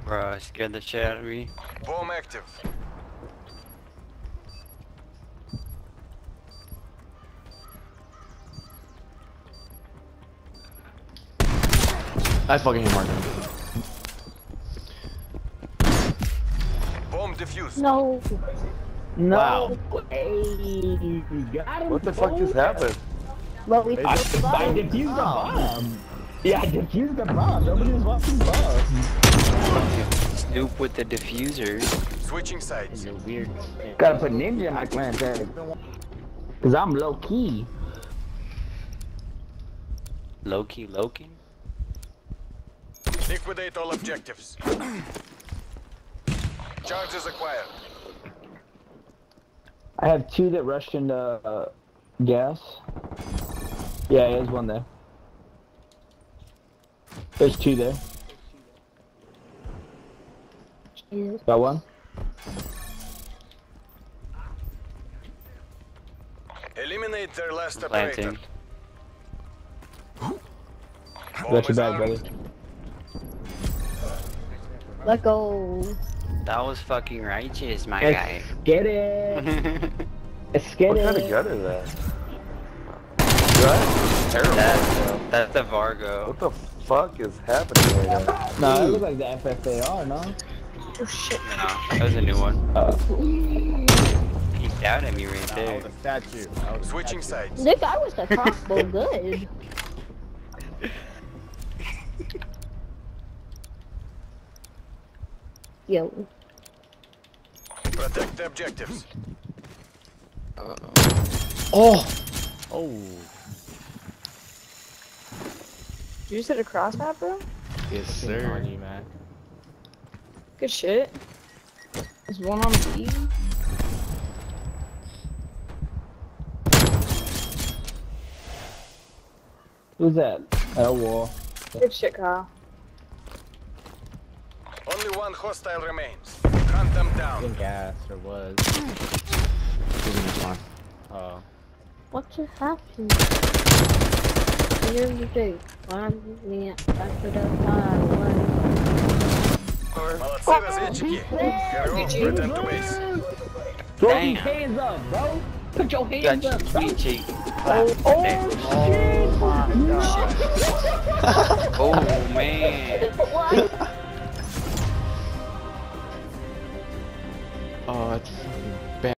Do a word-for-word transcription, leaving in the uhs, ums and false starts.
Bruh, scared the shit out of me. Bomb active. I fucking hate Martin. Bomb defused. No. No. Wow. Hey, got him. What the fuck just happened? Well, we I, flipped the I bomb. defused the bomb. Yeah, I defused the bomb. Nobody was watching bomb. Snoop with the diffuser. Switching sides. You're weird. Gotta put ninja in my clan tag. Cause I'm low key. Loki, Loki. Liquidate all objectives. Charges acquired. I have two that rushed into uh, gas. Yeah, there's one there. There's two there. Jesus. Got one? Eliminate their last operator. Planting. Bomb Got your is back, armed. brother. Let go. That was fucking righteous, my Let's guy. get it. Let's get What it. kind of gun is that? That's terrible. That's, that's the Vargo. What the fuck is happening right now? No, it looks like the F F A R, no? Oh shit. No, that was a new one. Uh, He doubted at me right there. The statue. Switching sides. This guy was the crossbow good. Yo. Protect the objectives. oh! Oh. You just hit a cross map, bro? Yes, sir. On you, man. Good shit. There's one on B. Who's that? L wall. Good shit, Kyle. Only one hostile remains. Hunt them down. In gas, or was. Oh. What just happened? Here you do. One minute after the fireworks. Молодцы, разведчики. Герой, return to base. Throw Damn. these hands up, bro! Put your Got hands you, up, bro! sweet cheek. Oh, oh shit! Oh man. What? Oh, it's